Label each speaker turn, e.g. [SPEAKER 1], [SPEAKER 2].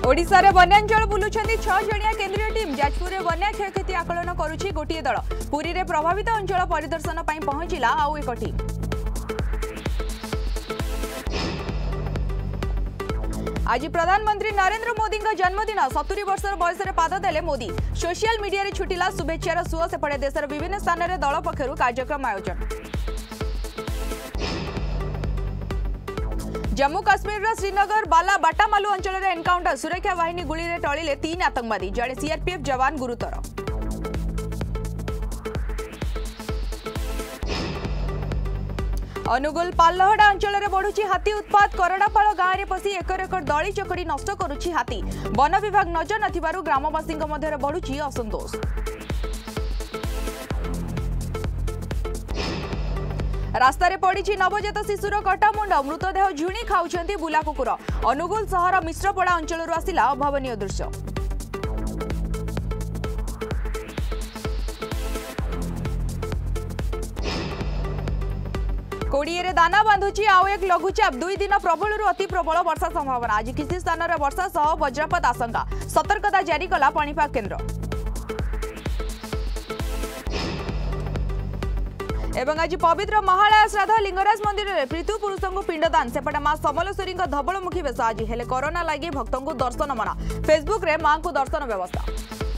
[SPEAKER 1] ओडिशा रे वन्यांचल बुलुछंती 6 जणिया केंद्रीय टीम। जाजपुर रे वन्या क्षयक्षति आकलन करुछि गोटिए दल। पुरी रे प्रभावित अंचल परिदर्शन पई पहुंचिला आउ एक टीम। आज प्रधानमंत्री नरेंद्र मोदी जन्मदिन। 70 वर्षर बयस पाद देले मोदी। सोशल मीडिया रे छुटिला शुभेच्छार सुओ। सेपटे देशर विभिन्न स्थान रे दल पक्षरु कार्यक्रम आयोजन। जम्मू काश्मीर श्रीनगर बाला बाटामालू अंचल रे एनकाउंटर। सुरक्षा बाहिनी गुली रे टळिले 3 आतंकवादी। जड़े सीआरपीएफ जवान गुरुतर। अनुगुल पालहड़ा अंचल रे बढ़ुची हाथी उत्पात। करडापाल गाँव रे पसी एकर एकर दली चकड़ी नष्ट करुची हाथी। वन विभाग नजर नथिबारु ग्रामवासी मध्य बढ़ुची असंतोष। रास्ता रे पड़ी नवजात शिशुर कटामुंड। मृतदेह झुणी खाउछंती बुला कुकुर। अनुगुल सहर मिश्रपड़ा अंचल आसिला अभावनीय दृश्य। कोड़िए रे दाना बांधुची आउ एक लघुचाप। 2 दिन प्रबल अति प्रबल वर्षा संभावना। आज किसी स्थान रे वर्षा सह वज्रपात आशंका। सतर्कता जारी कला पाणीपाग केन्द्र। एवं आज पवित्र महालया श्राद्ध। लिंगराज मंदिर में पृथु पुरुषों को पिंडदान। सेपटे मां समलेश्वरी धवलमुखी बेश। आज हेले कोरोना लगी भक्तों को दर्शन मना। फेसबुक रे मां को दर्शन व्यवस्था।